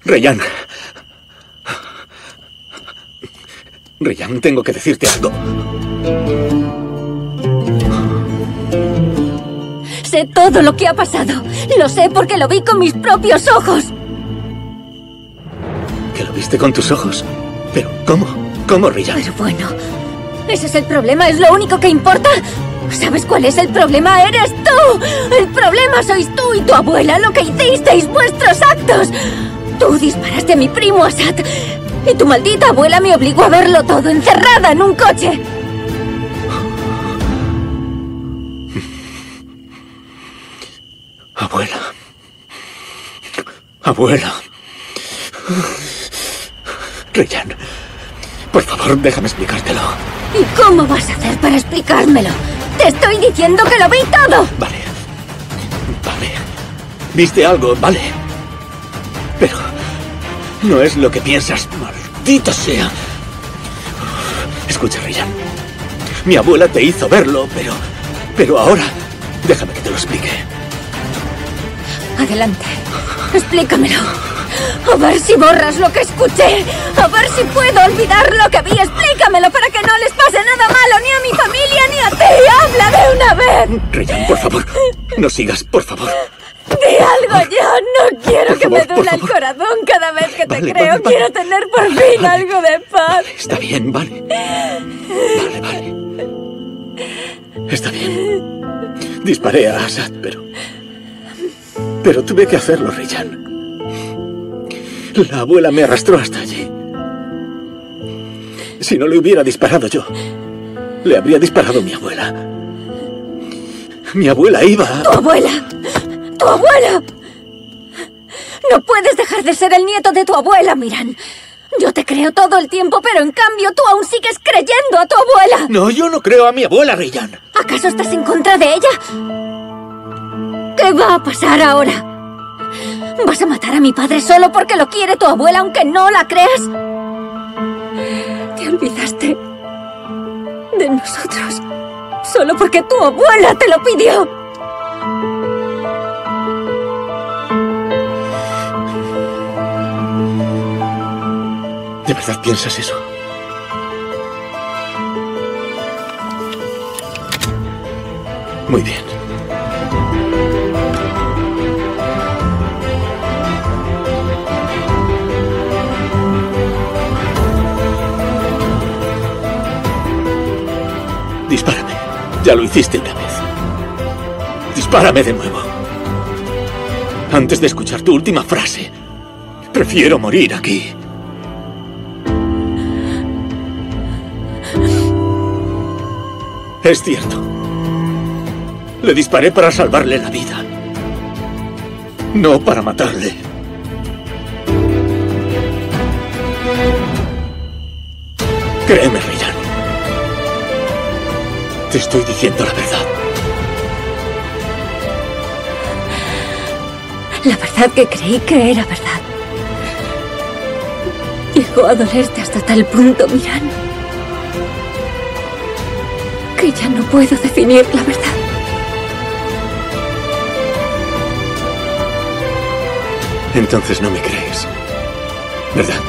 Reyán. Reyán, tengo que decirte algo. Sé todo lo que ha pasado. Lo sé porque lo vi con mis propios ojos. ¿Que lo viste con tus ojos? ¿Pero cómo? ¿Cómo, Reyán? Pero bueno, ese es el problema, es lo único que importa. ¿Sabes cuál es el problema? ¡Eres tú! El problema sois tú y tu abuela, lo que hicisteis, vuestros actos. Tú disparaste a mi primo Asad y tu maldita abuela me obligó a verlo todo encerrada en un coche. Abuela. Abuela. Reyán, por favor, déjame explicártelo. ¿Y cómo vas a hacer para explicármelo? ¡Te estoy diciendo que lo vi todo! Vale. Viste algo, vale. Pero no es lo que piensas, maldito sea. Escucha, Reyán. Mi abuela te hizo verlo, pero ahora déjame que te lo explique. Adelante. Explícamelo. A ver si borras lo que escuché. A ver si puedo olvidar lo que vi. Explícamelo para que no les pase nada malo ni a mi familia ni a ti. ¡Habla de una vez! Reyán, por favor. No sigas, por favor. ¡Di algo ya! No quiero que me duela el corazón cada vez que te creo. Vale, quiero tener por fin algo de paz. Vale, está bien, vale. Vale. Está bien. Disparé a Asad, pero tuve que hacerlo, Reyán. La abuela me arrastró hasta allí. Si no le hubiera disparado yo, le habría disparado mi abuela. Mi abuela iba a... ¡Tu abuela! ¡Tu abuela! No puedes dejar de ser el nieto de tu abuela, Miran. Yo te creo todo el tiempo, pero en cambio tú aún sigues creyendo a tu abuela. No, yo no creo a mi abuela, Reyán. ¿Acaso estás en contra de ella? ¿Qué va a pasar ahora? ¿Vas a matar a mi padre solo porque lo quiere tu abuela, aunque no la creas? Te olvidaste de nosotros solo porque tu abuela te lo pidió. ¿De verdad piensas eso? Muy bien. Dispárame. Ya lo hiciste una vez. Dispárame de nuevo. Antes de escuchar tu última frase, prefiero morir aquí. Es cierto. Le disparé para salvarle la vida. No para matarle. Créeme, Reyán. Te estoy diciendo la verdad. La verdad que creí que era verdad. Llegó a dolerte hasta tal punto, Miran, que ya no puedo definir la verdad. Entonces no me crees, ¿verdad?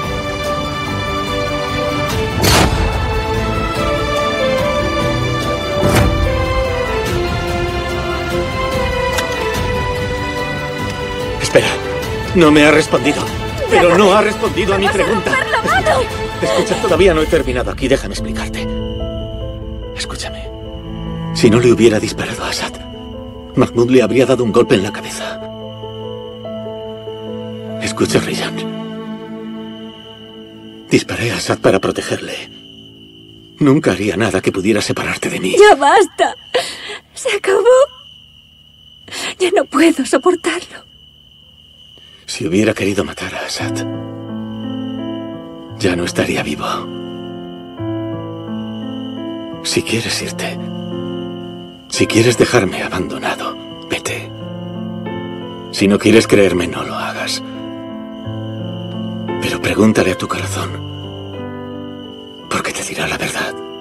Espera, no me ha respondido. Pero no ha respondido a mi pregunta. Escucha, todavía no he terminado aquí, déjame explicarte. Escúchame. Si no le hubiera disparado a Asad, Mahmoud le habría dado un golpe en la cabeza. Escucha, Reyán. Disparé a Asad para protegerle. Nunca haría nada que pudiera separarte de mí. ¡Ya basta! ¡Se acabó! Ya no puedo soportarlo. Si hubiera querido matar a Asad, ya no estaría vivo. Si quieres irte, si quieres dejarme abandonado, vete. Si no quieres creerme, no lo hagas. Pero pregúntale a tu corazón, porque te dirá la verdad.